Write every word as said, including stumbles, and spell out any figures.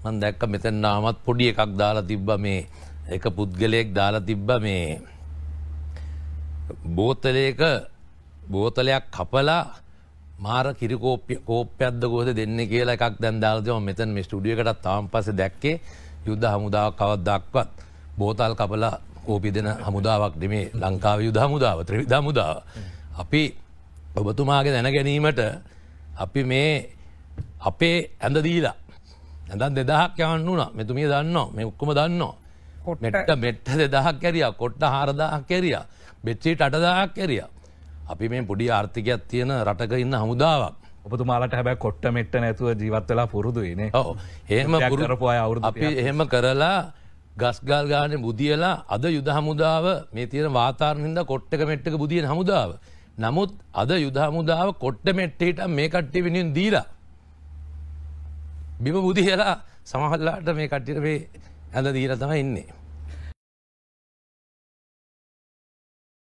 මම දැක්ක මෙතන නාමත් පොඩි එකක් දාලා තිබ්බා මේ එක පුද්ගලයෙක් දාලා තිබ්බා මේ බෝතලයක බෝතලයක් කපලා මාර කිරි කෝප්පයක්ද කොහෙද දෙන්නේ කියලා එකක් දැන් දාලා තියෙනවා. මම මෙතන මේ ස්ටුඩියෝ එකටත් තාම පස්සේ දැක්කේ යුද්ධ හමුදාවක් කවදාවත් බෝතල් කපලා කෝපි දෙන හමුදාවක් නෙමේ ලංකාවේ යුද හමුදාව ත්‍රිවිධ හමුදාව. අපි ඔබතුමාගේ දැන ගැනීමට අපි මේ අපේ ඇඳ දීලා ඇඳන් දෙදහක් යවන්න උනා. මෙතුමිය දන්නවා මේ ඔක්කොම දන්නවා. මෙට්ට මෙට්ට දෙදහක් කැරියා කොට්ට හාරදහක් කැරියා බෙඩ්ෂීට් අටදහක් කැරියා. අපි මේ පොඩි ආර්ථිකයක් තියෙන රටක ඉන්න හමුදාවක්. ඔබතුමාලට හැබැයි කොට්ට මෙට්ට නැතුව ජීවත් වෙලා පුරුදුයි නේ. ඔව් එහෙම කරපු අය අවුරුදු අපි එහෙම කරලා ගස්ගල් ගානේ බුදියලා අද යුද හමුදාව මේ තියෙන වාතාවරණින් හින්දා කොට්ටක මෙට්ටක බුදියන හමුදාව. නමුත් අද යුද හමුදාව කොට්ට මෙට්ටේට මේ කට්ටිය වෙනින් දීලා බිම බුදියලා සමහරලාට මේ කට්ටියට මේ ඇඳ දීලා තමයි ඉන්නේ.